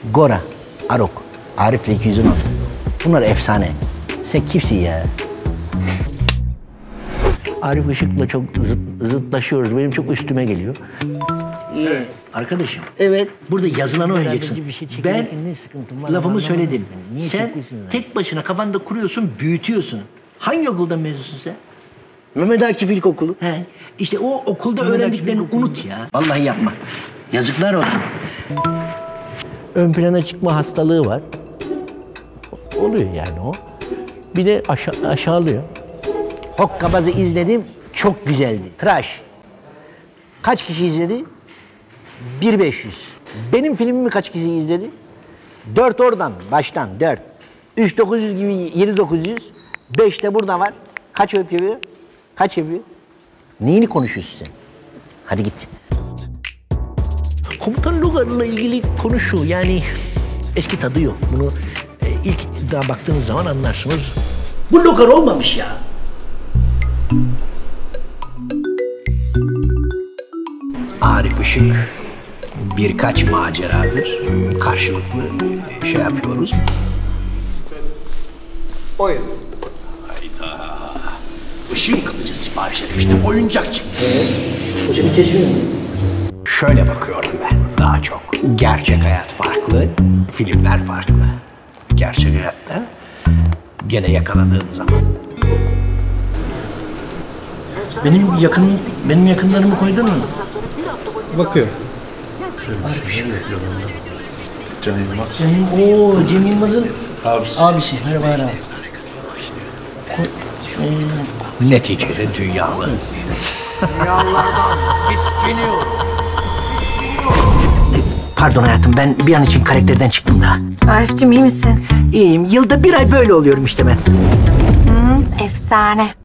Gora, Arok, Arif'le 216. Bunlar efsane. Sen kimsin ya? Arif Işık'la çok zıtlaşıyoruz. Benim çok üstüme geliyor. İyi. Arkadaşım. Evet. Burada yazılanı oynayacaksın. Ben lafımı söyledim. Sen tek başına kafanda kuruyorsun, büyütüyorsun. Hangi okuldan mezunsun sen? Mehmet Akif İlkokulu. He. İşte o okulda öğrendiklerini unut ya. Vallahi yapma. Yazıklar olsun. Ön plana çıkma hastalığı var. Oluyor yani o. Bir de aşağılıyor. Hokkabaz'ı izledim. Çok güzeldi. Tıraş. Kaç kişi izledi? 1500. Benim filmimi kaç kişi izledi? 4 oradan, baştan 4. 3900 gibi 7900. 5 de burada var. Kaç yapıyor? Kaç yapıyor? Neyini konuşuyorsun sen? Hadi git. Komutan Logar'la ilgili konu şu, yani eski tadı yok. Bunu ilk daha baktığınız zaman anlarsınız. Bu Logar olmamış ya. Arif Işık birkaç maceradır karşılıklı şey yapıyoruz. Oyun. Hayda. Işın kılıcı sipariş etmiştim, oyuncak çıktı. O seni kesmiyor mu? Şöyle bakıyorum ben daha çok. Gerçek hayat farklı, filmler farklı. Gerçek hayatta gene yakaladığım zaman. Benim yakınlarımı koydun mu? Bakıyor. Cem Yılmaz'ın abisi. Merhaba abi. Neticede dünyalı. Dünyalardan tiskiniyor. Pardon hayatım, ben bir an için karakterden çıktım da. Arif'cim iyi misin? İyiyim, yılda bir ay böyle oluyorum işte ben. Efsane.